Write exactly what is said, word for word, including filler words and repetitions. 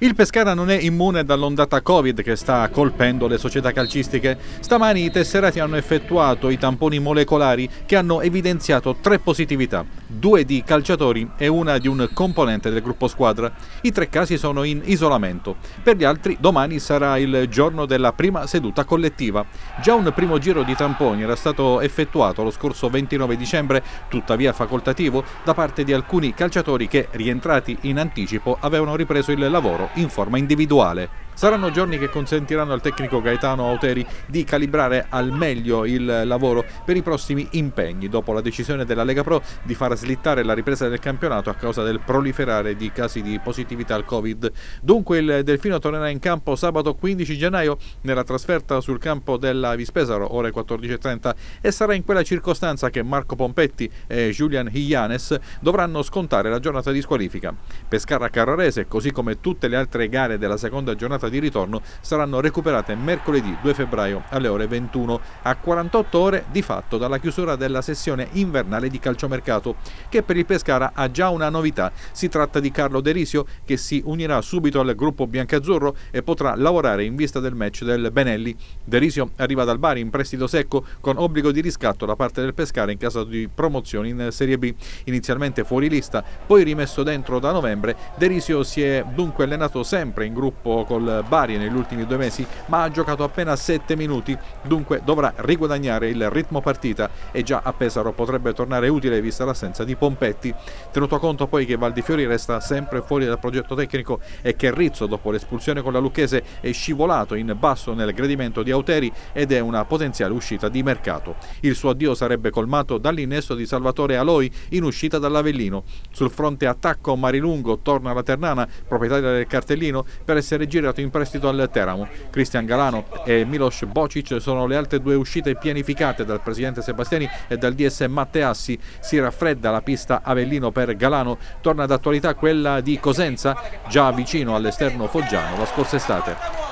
Il Pescara non è immune dall'ondata Covid che sta colpendo le società calcistiche. Stamani i tesserati hanno effettuato i tamponi molecolari che hanno evidenziato tre positività, due di calciatori e una di un componente del gruppo squadra. I tre casi sono in isolamento. Per gli altri domani sarà il giorno della prima seduta collettiva. Già un primo giro di tamponi era stato effettuato lo scorso ventinove dicembre, tuttavia facoltativo, da parte di alcuni calciatori che, rientrati in anticipo, avevano ripreso il lavoro in forma individuale. Saranno giorni che consentiranno al tecnico Gaetano Auteri di calibrare al meglio il lavoro per i prossimi impegni, dopo la decisione della Lega Pro di far slittare la ripresa del campionato a causa del proliferare di casi di positività al Covid. Dunque il Delfino tornerà in campo sabato quindici gennaio nella trasferta sul campo della Vispesaro, ore quattordici e trenta, e sarà in quella circostanza che Marco Pompetti e Julian Hillanes dovranno scontare la giornata di squalifica. Pescara-Carrarese, così come tutte le altre gare della seconda giornata di ritorno, saranno recuperate mercoledì due febbraio alle ore ventuno, a quarantotto ore di fatto dalla chiusura della sessione invernale di calciomercato, che per il Pescara ha già una novità. Si tratta di Carlo Derisio, che si unirà subito al gruppo biancazzurro e potrà lavorare in vista del match del Benelli. Derisio arriva dal Bari in prestito secco con obbligo di riscatto da parte del Pescara in caso di promozione in Serie B. Inizialmente fuori lista, poi rimesso dentro da novembre, Derisio si è dunque allenato sempre in gruppo col Bari negli ultimi due mesi, ma ha giocato appena sette minuti, dunque dovrà riguadagnare il ritmo partita e già a Pesaro potrebbe tornare utile vista l'assenza di Pompetti. Tenuto conto poi che Valdifiori resta sempre fuori dal progetto tecnico e che Rizzo, dopo l'espulsione con la Lucchese, è scivolato in basso nel gradimento di Auteri ed è una potenziale uscita di mercato. Il suo addio sarebbe colmato dall'innesto di Salvatore Aloi in uscita dall'Avellino. Sul fronte attacco Marilungo torna alla Ternana, proprietaria del cartellino, per essere girato in prestito al Teramo. Cristian Galano e Milos Bocic sono le altre due uscite pianificate dal presidente Sebastiani e dal D S Matteassi. Si raffredda la pista Avellino per Galano, torna d'attualità quella di Cosenza, già vicino all'esterno foggiano la scorsa estate.